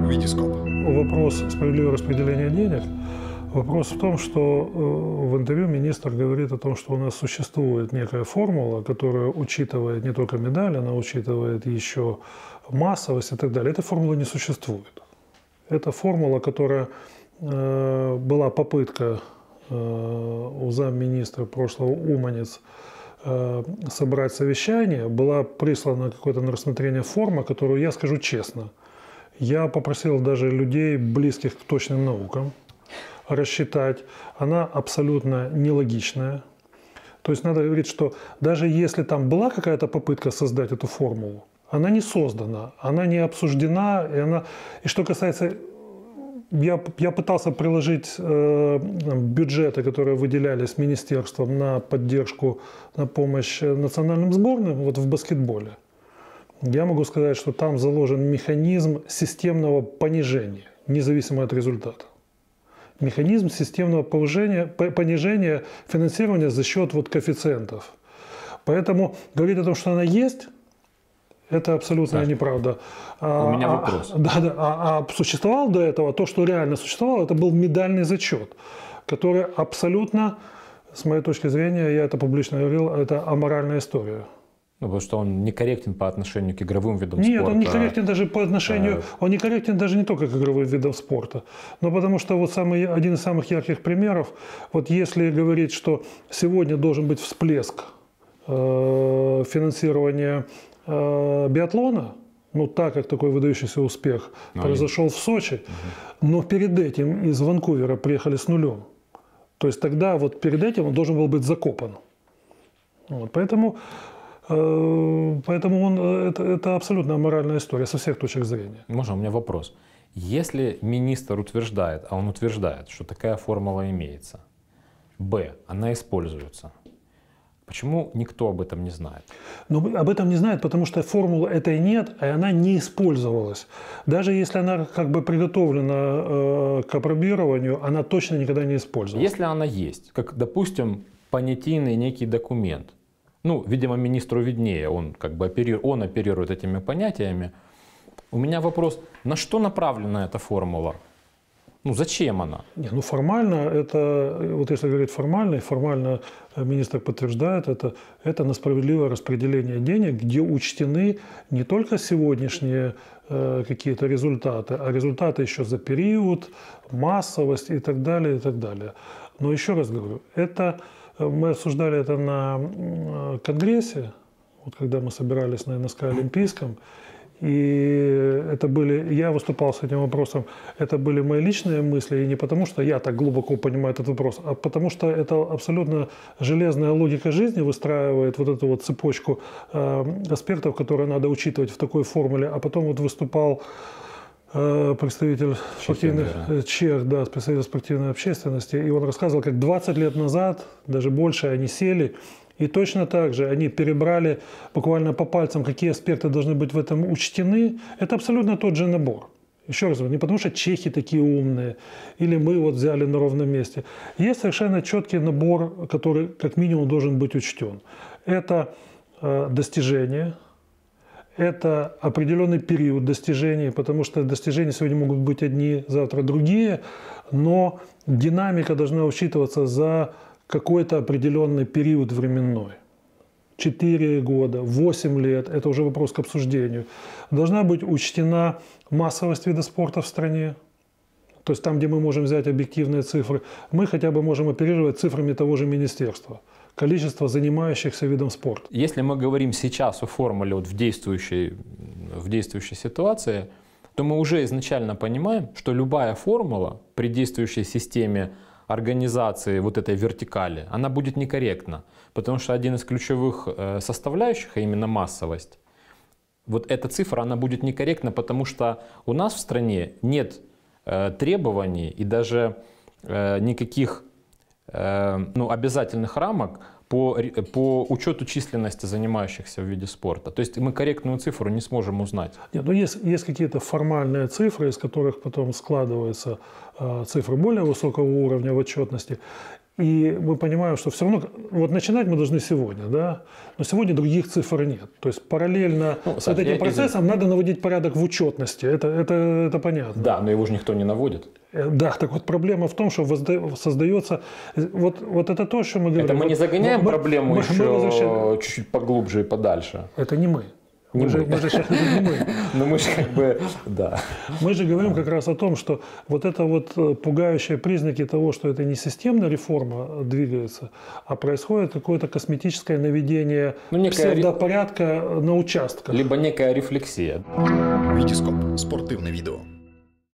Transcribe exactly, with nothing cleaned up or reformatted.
Витископ. Вопрос справедливого распределения денег. Вопрос в том, что в интервью министр говорит о том, что у нас существует некая формула, которая учитывает не только медаль, она учитывает еще массовость и так далее. Этой формулы не существует. Это формула, которая э, была попытка э, у замминистра прошлого Уманец э, собрать совещание, была прислана какое-то на рассмотрение форма, которую, я скажу честно, я попросил даже людей, близких к точным наукам, рассчитать. Она абсолютно нелогичная. То есть надо говорить, что даже если там была какая-то попытка создать эту формулу, она не создана, она не обсуждена. И, она... и что касается... Я, я пытался приложить э, бюджеты, которые выделялись министерством на поддержку, на помощь национальным сборным вот в баскетболе. Я могу сказать, что там заложен механизм системного понижения, независимо от результата. Механизм системного повышения, понижения финансирования за счет вот коэффициентов. Поэтому говорить о том, что она есть, это абсолютно Саша, неправда. У а, меня вопрос. А, да, да, а, а существовал до этого, то, что реально существовало, это был медальный зачет, который абсолютно, с моей точки зрения, я это публично говорил, это аморальная история. Ну, потому что он некорректен по отношению к игровым видам Нет, спорта. Нет, он некорректен даже по отношению, а... он некорректен даже не только к игровым видам спорта. Но потому что вот самый, один из самых ярких примеров, вот если говорить, что сегодня должен быть всплеск э, финансирования э, биатлона, ну так как такой выдающийся успех а произошел и... в Сочи, угу. но перед этим из Ванкувера приехали с нулем. То есть тогда вот перед этим он должен был быть закопан. Вот, поэтому... Поэтому он, это, это абсолютно аморальная история со всех точек зрения. Можно, у меня вопрос. Если министр утверждает, а он утверждает, что такая формула имеется, б, она используется, почему никто об этом не знает? Ну, об этом не знает, потому что формулы этой нет, и она не использовалась. Даже если она как бы приготовлена э, к апробированию, она точно никогда не использовалась. Если она есть, как, допустим, понятийный некий документ, ну, видимо, министру виднее, он как бы оперирует, он оперирует этими понятиями. У меня вопрос, на что направлена эта формула? Ну, зачем она? Не, ну, формально, это, вот если говорить формально, и формально министр подтверждает, это, это на справедливое распределение денег, где учтены не только сегодняшние э, какие-то результаты, а результаты еще за период, массовость и так далее, и так далее. Но еще раз говорю, это... Мы обсуждали это на конгрессе, вот когда мы собирались на эн эс ка Олимпийском, и это были, я выступал с этим вопросом, это были мои личные мысли, и не потому, что я так глубоко понимаю этот вопрос, а потому что это абсолютно железная логика жизни выстраивает вот эту вот цепочку э, аспектов, которые надо учитывать в такой формуле, а потом вот выступал представитель спортивной, чех, да, представитель спортивной общественности, и он рассказывал, как двадцать лет назад, даже больше, они сели, и точно так же они перебрали буквально по пальцам, какие аспекты должны быть в этом учтены. Это абсолютно тот же набор. Еще раз говорю, не потому что чехи такие умные, или мы вот взяли на ровном месте. Есть совершенно четкий набор, который как минимум должен быть учтен. Это э, достижения. Это определенный период достижений, потому что достижения сегодня могут быть одни, завтра другие, но динамика должна учитываться за какой-то определенный период временной. четыре года, восемь лет – это уже вопрос к обсуждению. Должна быть учтена массовость вида спорта в стране. То есть там, где мы можем взять объективные цифры, мы хотя бы можем оперировать цифрами того же министерства. Количество занимающихся видом спорта. Если мы говорим сейчас о формуле вот в, действующей, в действующей ситуации, то мы уже изначально понимаем, что любая формула при действующей системе организации вот этой вертикали, она будет некорректна. Потому что один из ключевых составляющих, а именно массовость, вот эта цифра, она будет некорректна, потому что у нас в стране нет э, требований и даже э, никаких ну, обязательных рамок по, по учету численности занимающихся в виде спорта. То есть мы корректную цифру не сможем узнать. Нет, но есть, есть какие-то формальные цифры, из которых потом складываются э, цифры более высокого уровня в отчетности. И мы понимаем, что все равно, вот начинать мы должны сегодня, да, но сегодня других цифр нет. То есть параллельно ну, с Саш, этим процессом из... надо наводить порядок в учетности, это, это, это понятно. Да, но его же никто не наводит. Да, так вот проблема в том, что создается, вот, вот это то, что мы говорим. Это мы не загоняем мы, проблему мы, еще мы чуть-чуть поглубже и подальше. Это не мы. Не мы, мы. Же, мы же сейчас не мы. Ну мы же как бы, да. Мы же говорим как раз о том, что вот это вот пугающие признаки того, что это не системная реформа двигается, а происходит какое-то косметическое наведение ну, псевдопорядка на участках. Либо некая рефлексия. Витископ. Спортивное видео.